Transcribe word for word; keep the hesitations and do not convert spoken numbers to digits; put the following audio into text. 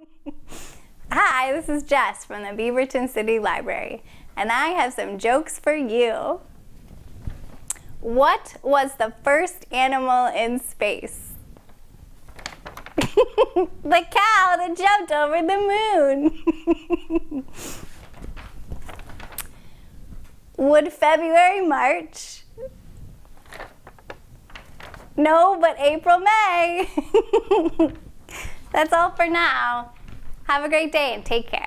Hi, this is Jess from the Beaverton City Library, and I have some jokes for you. What was the first animal in space? The cow that jumped over the moon. Would February march? No, but April May. That's all for now. Have a great day and take care.